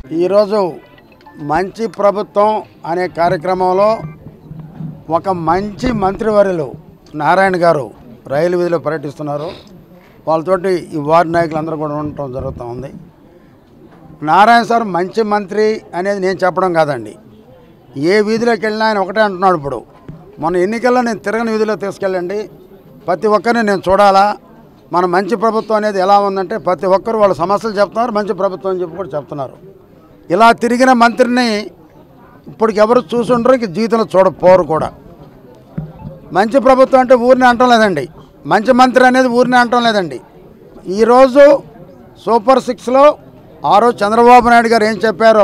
ఈరోజు మంచి ప్రభుత్వం అనే కార్యక్రమంలో ఒక మంచి మంత్రివర్యులు నారాయణ గారు రైలు వీధిలో పర్యటిస్తున్నారు. వాళ్ళతోటి ఈ వార్డు నాయకులందరూ కూడా ఉండటం జరుగుతూ ఉంది. నారాయణ సార్ మంచి మంత్రి అనేది నేను చెప్పడం కాదండి. ఏ వీధిలోకి వెళ్ళినా ఆయన ఒకటే అంటున్నాడు. ఇప్పుడు మొన్న ఎన్నికల్లో నేను తిరగని వీధిలో తీసుకెళ్ళండి, ప్రతి ఒక్కరిని నేను చూడాలా, మన మంచి ప్రభుత్వం అనేది ఎలా ఉందంటే ప్రతి ఒక్కరు వాళ్ళ సమస్యలు చెప్తున్నారు, మంచి ప్రభుత్వం అని చెప్పి కూడా చెప్తున్నారు. ఇలా తిరిగిన మంత్రిని ఇప్పటికి ఎవరు చూసుండరు, ఇంక జీవితంలో చూడపోరు కూడా. మంచి ప్రభుత్వం అంటే ఊరిని అంటం లేదండి, మంచి మంత్రి అనేది ఊరిని అంటం లేదండి. ఈరోజు సూపర్ 6లో ఆ రోజు చంద్రబాబు నాయుడు గారు ఏం చెప్పారో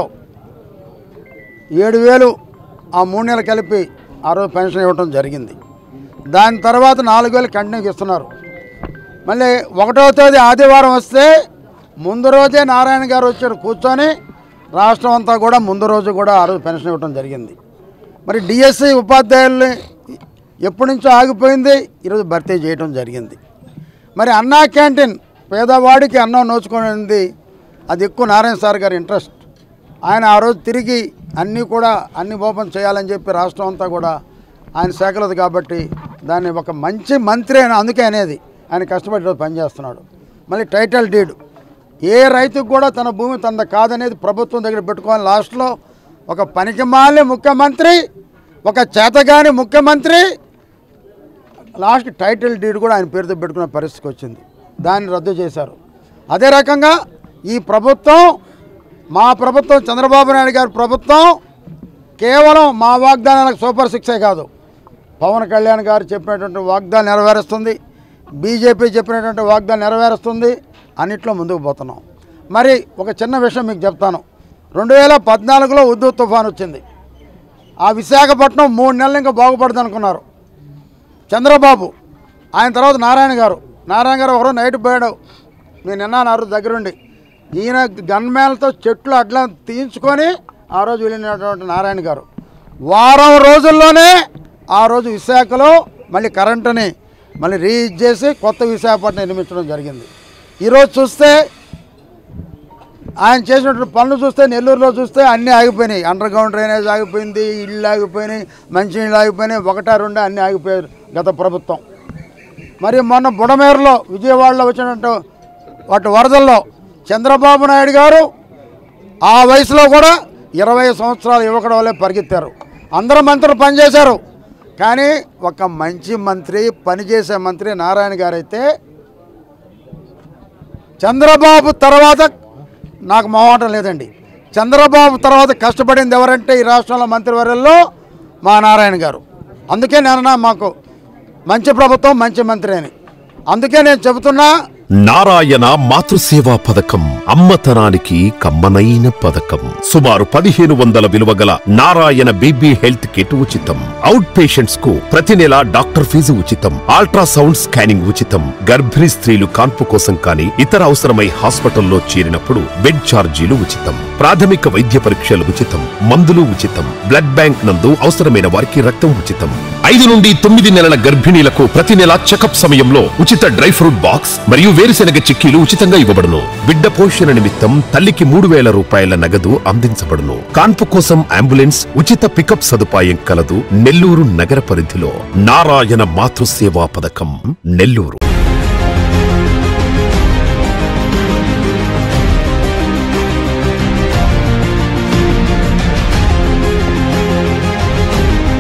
7,000 ఆ 3 నెలలు కలిపి ఆ రోజు పెన్షన్ ఇవ్వటం జరిగింది. దాని తర్వాత 4,000 కంటిన్యూకి ఇస్తున్నారు. మళ్ళీ 1వ తేదీ ఆదివారం వస్తే ముందు రోజే నారాయణ గారు వచ్చారు కూర్చొని, రాష్ట్రం అంతా కూడా ముందు రోజు కూడా ఆ రోజు పెన్షన్ ఇవ్వటం జరిగింది. మరి డిఎస్సి ఉపాధ్యాయుల్ని ఎప్పటి నుంచో ఆగిపోయింది, ఈరోజు భర్తీ చేయడం జరిగింది. మరి అన్నా క్యాంటీన్ పేదవాడికి అన్నం నోచుకునేది, అది ఎక్కువ నారాయణ సార్ గారి ఇంట్రెస్ట్. ఆయన ఆ రోజు తిరిగి అన్నీ ఓపెన్ చేయాలని చెప్పి రాష్ట్రం అంతా కూడా ఆయన శాఖలది కాబట్టి దాన్ని ఒక మంచి మంత్రి అని అందుకే అనేది ఆయన కష్టపడి పనిచేస్తున్నాడు. మళ్ళీ టైటిల్ డీడ్ ఏ రైతుకు కూడా తన భూమి తనది కాదనేది ప్రభుత్వం దగ్గర పెట్టుకోవాలి. లాస్ట్లో ఒక పనికిమాలిన ముఖ్యమంత్రి, ఒక చేతగాని ముఖ్యమంత్రి లాస్ట్ టైటిల్ డీడ్ కూడా ఆయన పేరుతో పెట్టుకునే పరిస్థితికి వచ్చింది. దాన్ని రద్దు చేశారు. అదే రకంగా ఈ ప్రభుత్వం, మా ప్రభుత్వం చంద్రబాబు నాయుడు గారి ప్రభుత్వం కేవలం మా వాగ్దానాలకు సూపర్ 6 కాదు, పవన్ కళ్యాణ్ గారు చెప్పినటువంటి వాగ్దానం నెరవేరుస్తుంది, బీజేపీ చెప్పినటువంటి వాగ్దానం నెరవేరుస్తుంది, అన్నిట్లో ముందుకు పోతున్నాం. మరి ఒక చిన్న విషయం మీకు చెప్తాను. 2014లో ఉద్దు తుఫాన్ వచ్చింది. ఆ విశాఖపట్నం 3 నెలలు ఇంకా బాగుపడుతుంది అనుకున్నారు చంద్రబాబు. ఆయన తర్వాత నారాయణ గారు ఒకరోజు నైట్ పోయాడు, నేను నిన్నారు దగ్గరుండి. ఈయన గన్మేలతో చెట్లు అడ్లా తీయించుకొని ఆ రోజు వెళ్ళినటువంటి నారాయణ గారు వారం రోజుల్లోనే ఆ రోజు విశాఖలో మళ్ళీ కరెంటుని మళ్ళీ రీచ్ చేసి కొత్త విశాఖపట్నం నిర్మించడం జరిగింది. ఈరోజు చూస్తే ఆయన చేసినటువంటి పనులు చూస్తే నెల్లూరులో చూస్తే అన్నీ ఆగిపోయినాయి. అండర్ గ్రౌండ్ డ్రైనేజ్ ఆగిపోయింది, ఇళ్ళు ఆగిపోయినాయి, మంచినీళ్ళు ఆగిపోయినాయి, 1, 2 అన్నీ ఆగిపోయారు గత ప్రభుత్వం. మరి మొన్న బుడమేరులో విజయవాడలో వచ్చినట్టు వాటి వరదల్లో చంద్రబాబు నాయుడు గారు ఆ వయసులో కూడా 20 సంవత్సరాలు యువకుడు వల్లే పరిగెత్తారు. అందరూ మంత్రులు పనిచేశారు, కానీ ఒక మంచి మంత్రి, పనిచేసే మంత్రి నారాయణ గారు అయితే చంద్రబాబు తర్వాత నాకు మొహమాటం లేదండి. చంద్రబాబు తర్వాత కష్టపడింది ఎవరంటే ఈ రాష్ట్రంలో మంత్రివర్యుల్లో మా నారాయణ గారు. అందుకే నేను మాకు మంచి ప్రభుత్వం, మంచి మంత్రి అని అందుకే నేను చెబుతున్నా. నారాయణ మాతృసేవా పథకం అమ్మతనానికి కమ్మనైన పథకం. సుమారు 1,500 విలువగల నారాయణ బేబీ హెల్త్ కిట్ ఉచితం. అవుట్ పేషెంట్స్ కు ప్రతి నెల డాక్టర్ ఫీజు ఉచితం. అల్ట్రాసౌండ్ స్కానింగ్ ఉచితం. గర్భిణీ స్త్రీలు కాన్పు కోసం కానీ ఇతర అవసరమై హాస్పిటల్లో చేరినప్పుడు బెడ్ ఛార్జీలు ఉచితం. ప్రాథమిక వైద్య పరీక్షలు ఉచితం. మందులు ఉచితం. బ్లడ్ బ్యాంక్ నందు అవసరమైన వారికి రక్తం ఉచితం. 5 నుండి 9 నెలల గర్భిణీలకు ప్రతి నెల చెకప్ సమయంలో ఉచిత డ్రై ఫ్రూట్ బాక్స్ మరియు వేరుశెనగ చిక్కీలు ఉచితంగా ఇవ్వబడును. బిడ్డ పోషణ నిమిత్తం తల్లికి 3,000 రూపాయల నగదు అందించబడును. కాన్పు కోసం అంబులెన్స్ ఉచిత పికప్ సదుపాయం కలదు. నెల్లూరు నగర పరిధిలో నారాయణ మాతృసేవా పథకం, నెల్లూరు.